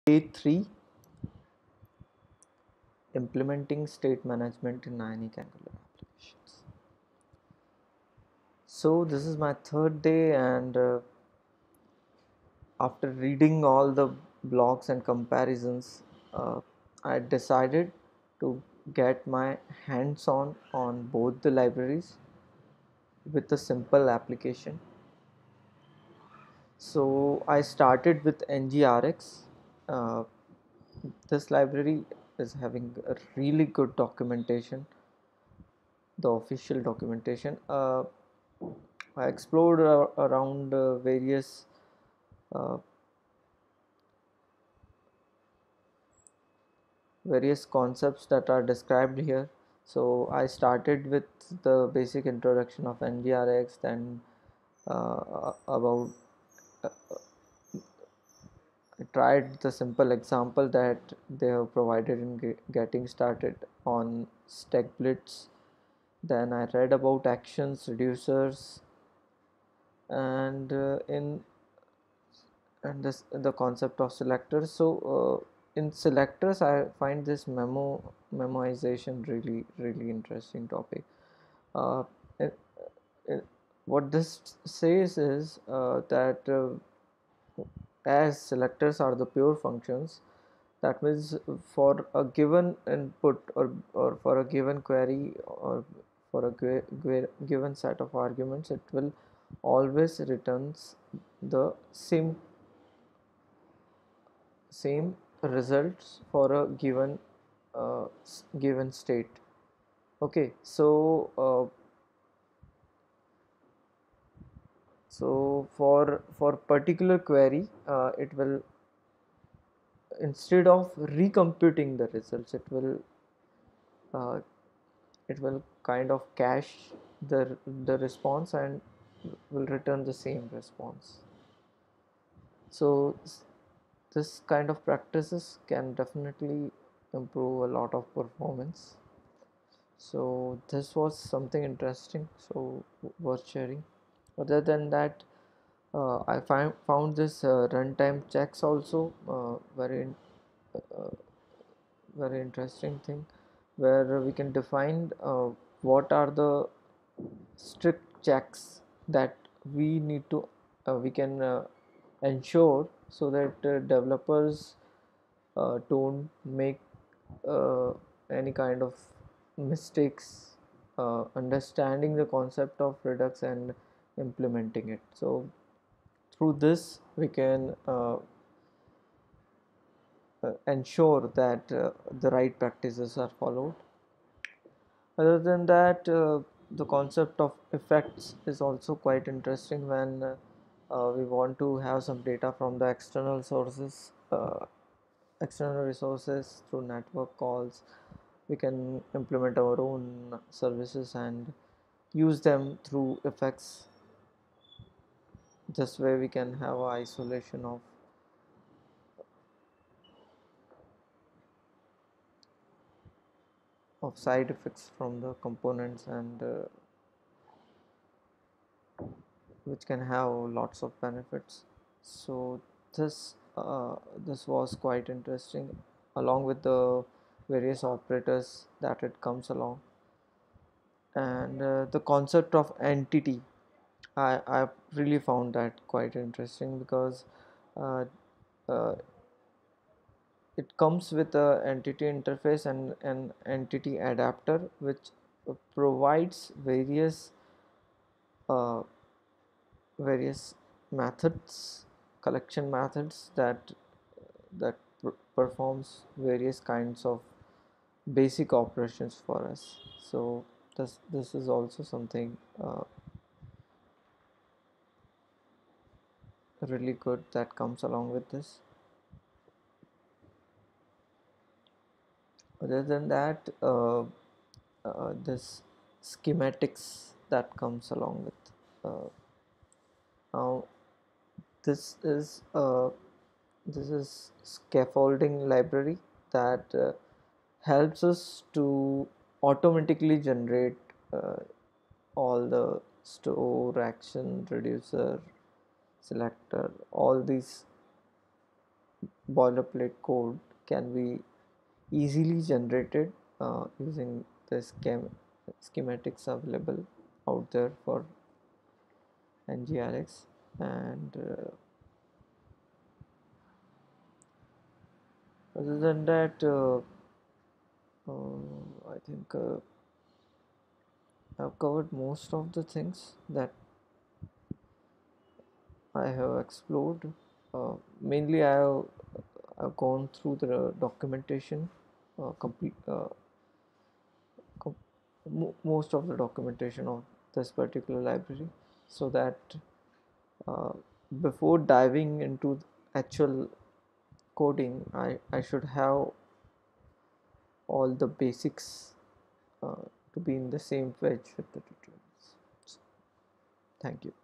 Day 3, Implementing State Management in Ionic Angular Applications. So this is my third day, and after reading all the blogs and comparisons, I decided to get my hands on both the libraries with a simple application. So I started with NgRx. Uh, this library is having a really good documentation, the official documentation. I explored around uh, various concepts that are described here. So I started with the basic introduction of NgRx, then about uh, I tried the simple example that they have provided in getting started on Stack Blitz. Then I read about actions, reducers, and this the concept of selectors. So in selectors, I find this memoization really interesting topic. uh, it, it, what this says is that as selectors are the pure functions, that means for a given input, or for a given query, or for a given set of arguments, it will always returns the same results for a given state. Okay, so for particular query, it will, instead of recomputing the results, uh, it will kind of cache the response and will return the same response. So this kind of practices can definitely improve a lot of performance. So this was something interesting, so worth sharing. Other than that, I found this runtime checks also uh, very interesting thing, where we can define what are the strict checks that we can ensure, so that developers don't make uh, any kind of mistakes understanding the concept of Redux and implementing it. So through this we can ensure that the right practices are followed. Other than that, the concept of effects is also quite interesting when we want to have some data from the external resources through network calls. We can implement our own services and use them through effects. This way we can have a isolation of side effects from the components, and which can have lots of benefits. So this was quite interesting, along with the various operators that it comes along. And the concept of entity, I really found that quite interesting, because uh, uh, it comes with a entity interface and an entity adapter, which provides uh, various methods, collection methods, that performs various kinds of basic operations for us. So this is also something really good that comes along with this. Other than that, this schematics that comes along with. Now this is this is scaffolding library that helps us to automatically generate uh, all the store, action, reducer, selector, all these boilerplate code can be easily generated using the schematics available out there for NgRx. And other than that, I think I've covered most of the things that I have explored. Mainly, I've gone through the documentation, complete com- most of the documentation of this particular library, so that uh, before diving into actual coding, I should have all the basics to be in the same page with the tutorials. So, thank you.